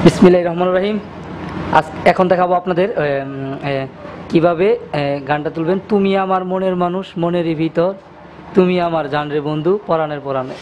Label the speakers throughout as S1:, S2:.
S1: বিসমিল্লাহির রহমানির রহিম। এখন দেখাবো আপনাদের কিভাবে গানটা তুলবেন। তুমি আমার মনের মানুষ, মনেরই ভিতর, তুমি আমার জান রে বন্ধু, পরাণের পরাণে।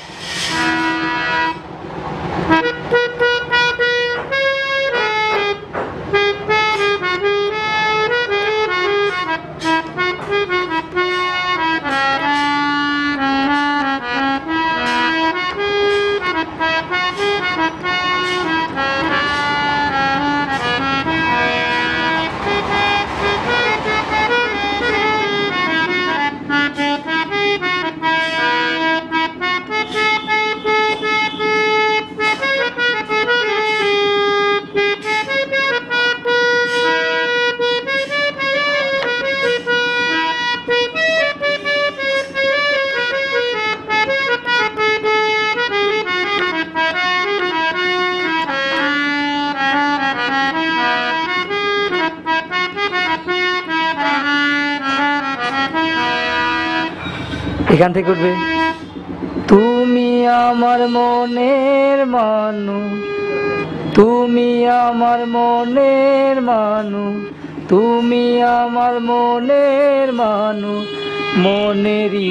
S1: এখান থেকে উঠবে তুমি আমার মনের মানুষ, তুমি আমার মনের মানুষ, তুমি আমার মনের মানুষ, মনেরই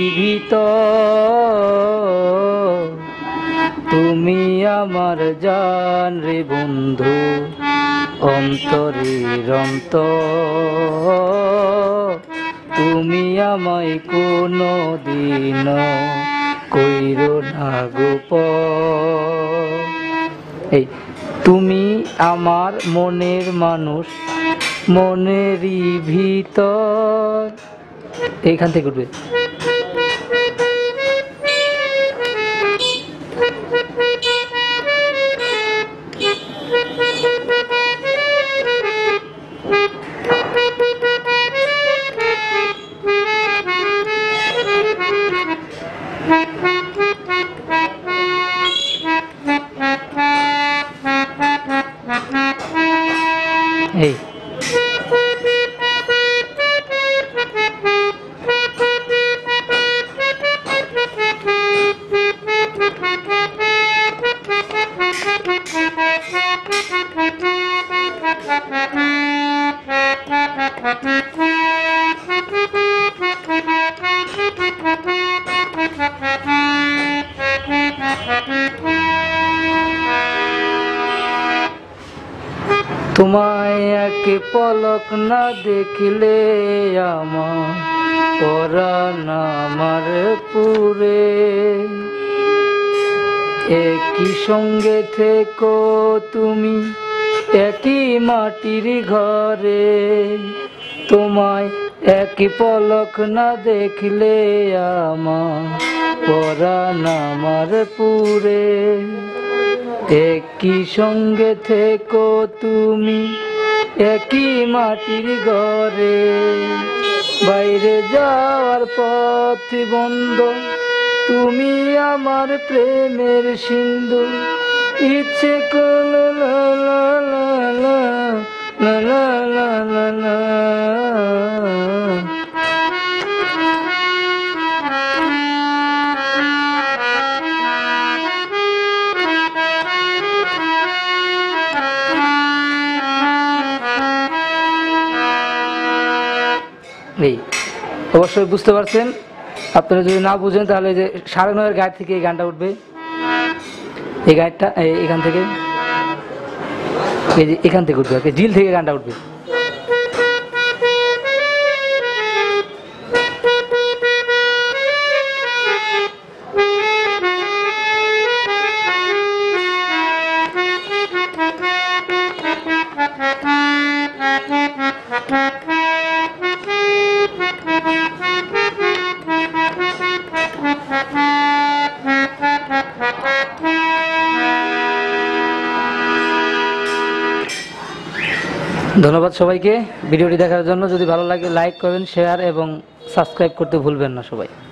S1: ভিতর, তুমি আমার জান রে বন্ধু, অন্তরের অন্তর, তুমি আমায় কোনো দিন কইরো না গোপন। এই তুমি আমার মনের মানুষ, মনেরই ভিতর, এইখান থেকে উঠবে। এই তোমায় এক পলক না দেখলে আমার পরাণ আমার পুরে, একই সঙ্গে থেকো তুমি একই মাটির ঘরে, তোমায় এক পলক না দেখলে আমার পরাণ আমার পুরে, একই সঙ্গে থেকো তুমি একই মাটির ঘরে, বাইরে যাওয়ার পথ বন্ধ, তুমি আমার প্রেমের সিন্ধু, ইচ্ছে করলো লা লা লা লা লা লা লা লা লা। এই অবশ্যই বুঝতে পারছেন। আপনারা যদি না বুঝেন তাহলে যে 9:30 গায়ের থেকে এই গানটা উঠবে, এই গানটা এখান থেকে, এই যে এখান থেকে উঠবে, জিল থেকে গানটা উঠবে। ধন্যবাদ সবাইকে ভিডিওটি দেখার জন্য। যদি ভালো লাগে লাইক করবেন, শেয়ার এবং সাবস্ক্রাইব করতে ভুলবেন না সবাই।